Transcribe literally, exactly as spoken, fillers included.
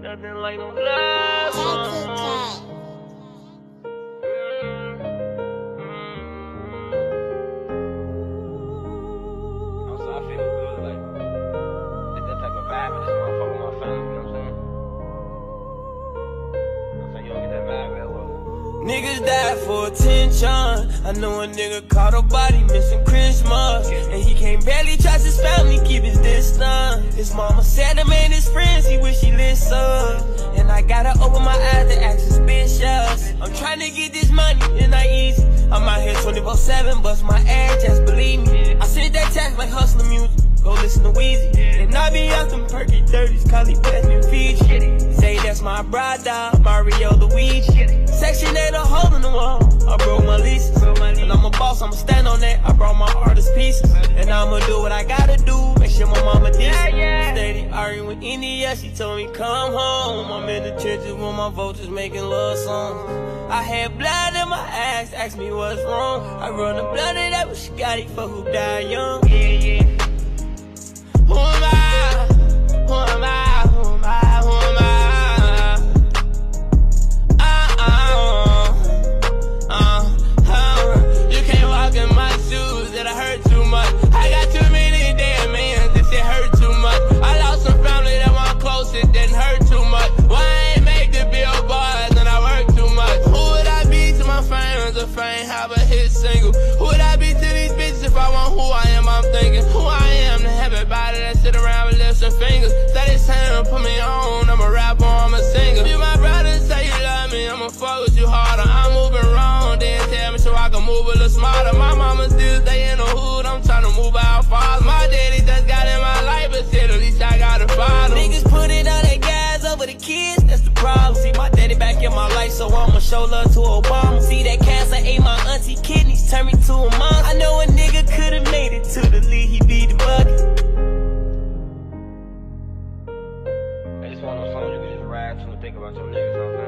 nothing like no last one. Niggas died for attention. I know a nigga caught a body missing Christmas, and he can't barely trust his family, keep his distance. His mama said him and his friends, he wish he listened. And I gotta open my eyes to act suspicious. I'm trying to get this money, it's not easy. I'm out here twenty-four seven, bust my ass, just believe me. I sent that text like hustler music, go listen to Weezy. And I be out them perky thirties, cause he best me Fiji. Say that's my brother, Mario Luigi. Section eight, a hole in the wall, I broke my leases. And I'm a boss, I'ma stand on that, I brought my artist pieces. And I'ma do what I gotta do, make sure my mama decent. Steady arguing with India, she told me come home. I'm in the trenches with my vultures making love songs. I had blood in my ass, asked me what's wrong. I run the blood of that was Scotty for who died young. Yeah, yeah. Who am I? Who am I? Who am I? Who am I? It didn't hurt too much. Why I ain't make the billboards and I work too much? Who would I be to my fans if I ain't have a hit single? Who would I be to these bitches if I want who I am? I'm thinking who I am to everybody that sit around with lips and fingers. That is saying put me on, I'm a rapper, I'm a singer. You my brother, say you love me, I'ma fuck with you harder. I'm moving wrong, then tell me so I can move a little smarter. My mama still stay in the hood, I'm trying to move out far. My daddy just got in my life, but said at least I got a father. Niggas put it on their guys over the kids, that's the problem. See my daddy back in my life, so I'ma show love to Obama. See that cancer ate my auntie kidneys, turned me to a mom. I know a nigga could've made it to the league, he be the bucket. I just want no song you can just ride to and think about your niggas.